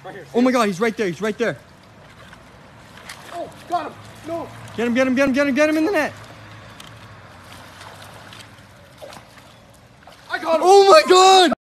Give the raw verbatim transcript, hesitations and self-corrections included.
Right here. Oh my God, he's right there. He's right there. Oh, got him. No. Get him, get him, get him, get him, get him in the net. I got him. Oh my God!